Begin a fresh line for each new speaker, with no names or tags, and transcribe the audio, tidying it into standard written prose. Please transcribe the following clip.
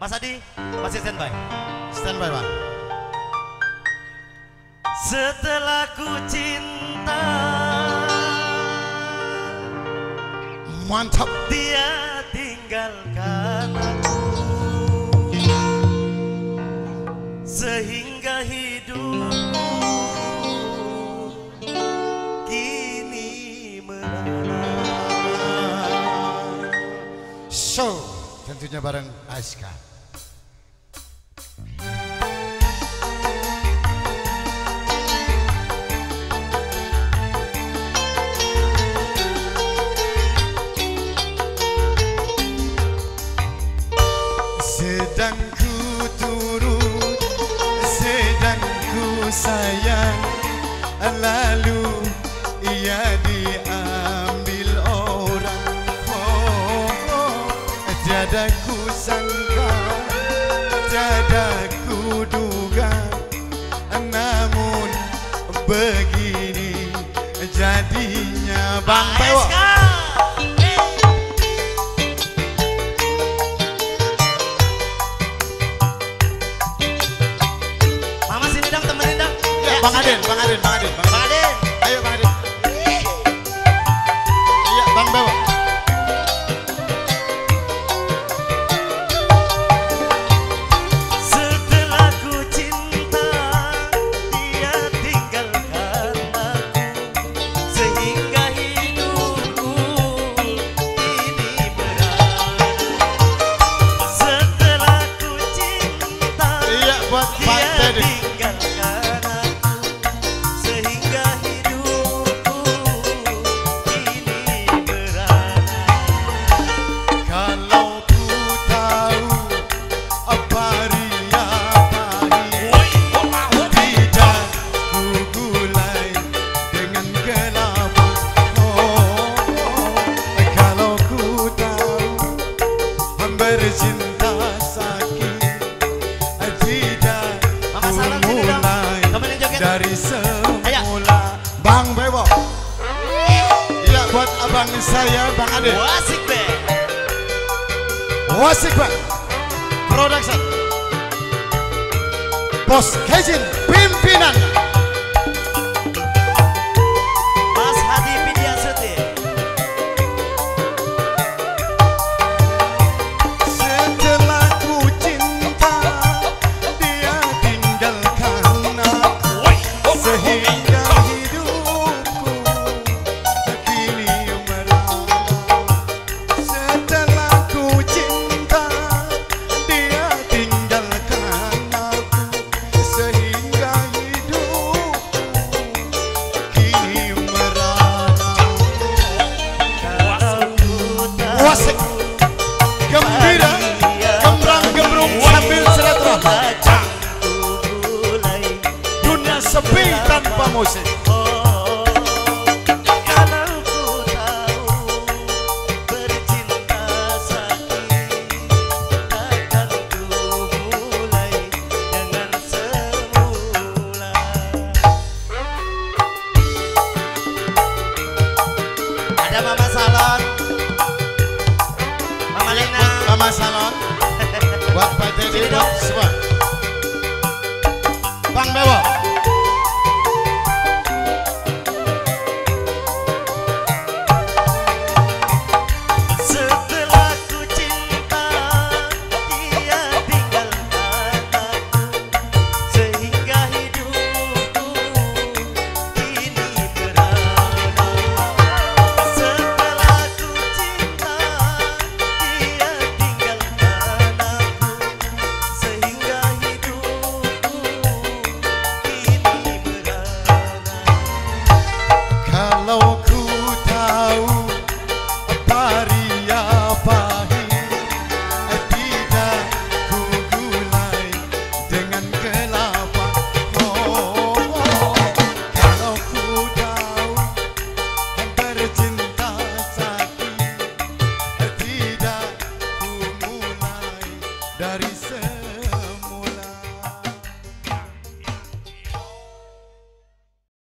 Mas Adi, masih standby?
Standby, Bang.
Setelah ku cinta,
mantap.
Dia tinggalkan aku, sehingga hidupku kini merana.
So, tentunya bareng Aska. Sedang ku turut, sedang ku sayang, lalu ia diambil orang. Tiada ku sangka, tiada ku duga, namun begini jadinya. Bang Bewo.
Mama sini dong, temenin dong.
Ya, Bang Aden, Bang Aden, Bang Aden, Bang Aden. Ayo Bang Aden. Iya, Bang Bewo. Cinta sakit tidak mulai dari semula. Bang Bewo. Iya, buat abang saya Bang Ade.
Wasik be.
Wasik Bang. Production. Bos Kejin pimpinan.
Mas Hadi Pidiasuti.
Wasik, gembira, gembrang-gembrung sambil silaturahmi. Dunia sepi tanpa musik.
Kalau ku tahu bercinta sakit, takkan ku mulai dengan semula. Ada Mama Salon, Mama Lena,
Mama Salon, buat Pak Teddy, buat semua. Bang Bewo.